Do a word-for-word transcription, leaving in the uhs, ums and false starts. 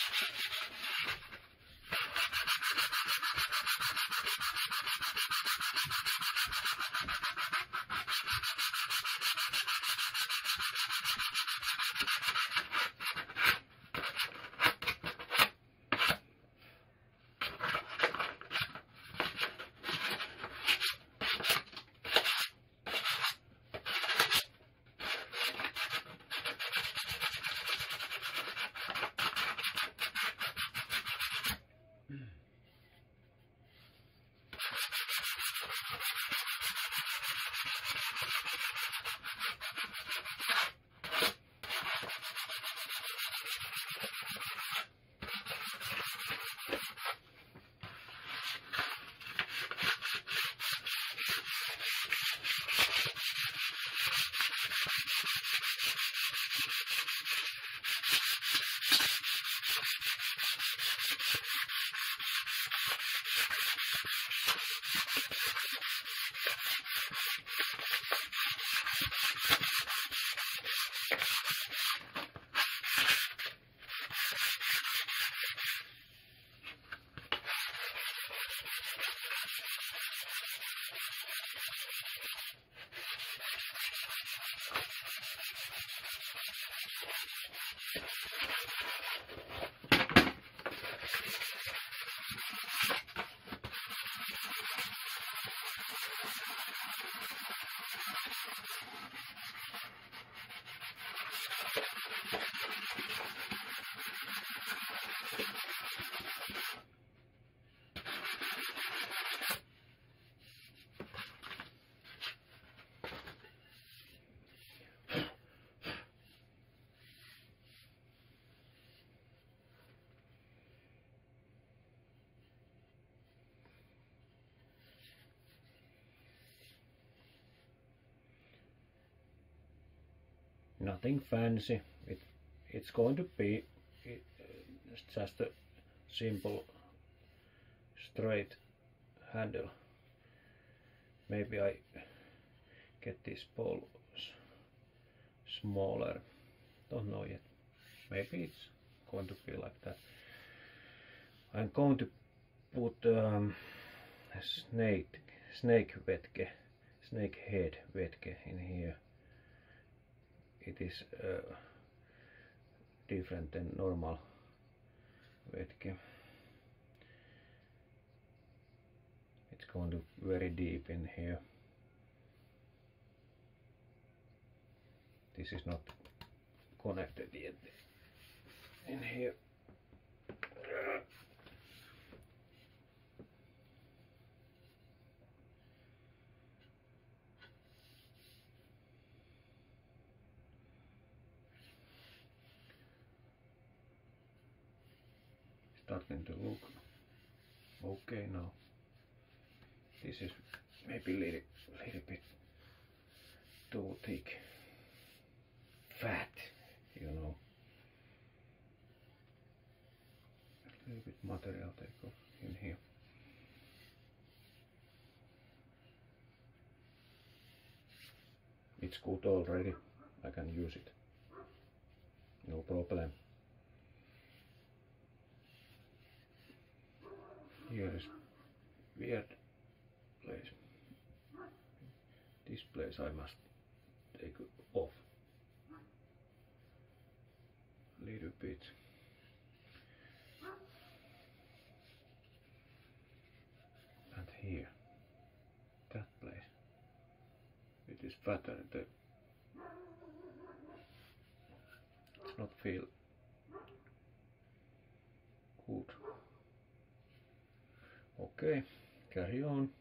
Nothing fancy. It it's going to be it, uh, just a simple straight handle. Maybe I get this ball smaller. Don't know yet. Maybe it's going to be like that. I'm going to put um, a snake snake vetke, snake head vetke in here. It is uh, different than normal vetke. It's going to very deep in here. This is not connected yet in here. Starting to look okay now. This is maybe a little, little bit too thick, fat, you know. A little bit material take off in here. It's good already. I can use it. No problem. Here is weird place. This place I must take off a little bit. And here, that place, it is fatter. The it's not feel good. Okay, carry on.